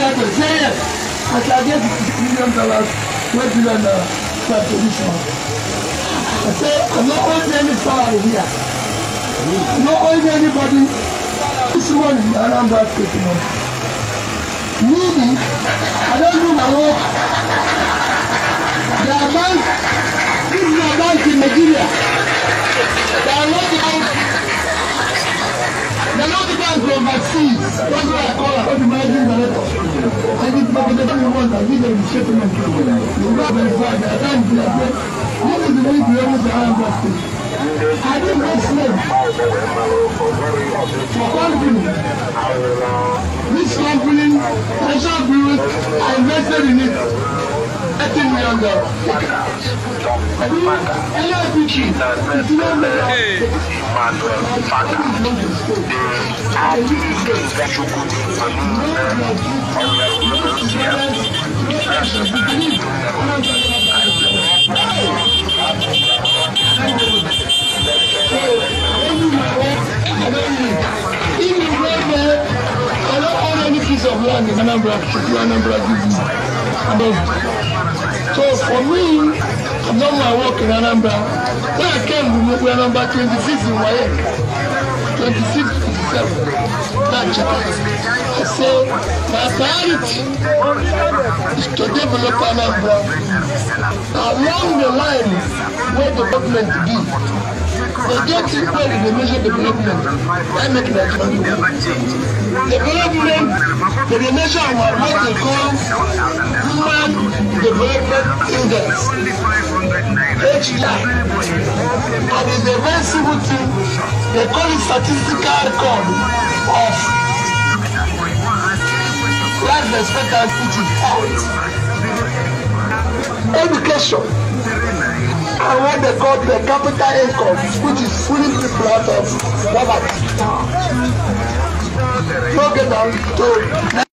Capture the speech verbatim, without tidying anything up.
that to say yes. I shall get fifty million dollars, one billion dollars for position. I say I'm not owing any salary here. I'm not owing anybody. This morning, I'm not taking on. Maybe I don't do my work. There are banks. This is a bank in Nigeria. There are not the banks. There are not the banks overseas. That's why I call her. The managing director. I need to get the one that gives them the settlement. You know very bad. I can't do that. This is the way to able to have that thing. I didn't make slave. For company. This company, National Bureau, I invested in it. eighteen million dollars. I don't own any piece of land in Anambra, Anambra gives me. So for me, I've done my work in Anambra. When I came, we were number twenty-six in W A E C, twenty-six, twenty-seven. That's it. I say, my priority is to develop Anambra along the line where development be. They get it where they measure development. I make that one. Development, they measure what they call human development index. H D I. And it's a very simple thing. They call it statistical record of life expectancy, which is health, education, and what they call the capital income, which is pulling people out of poverty. Don't get down to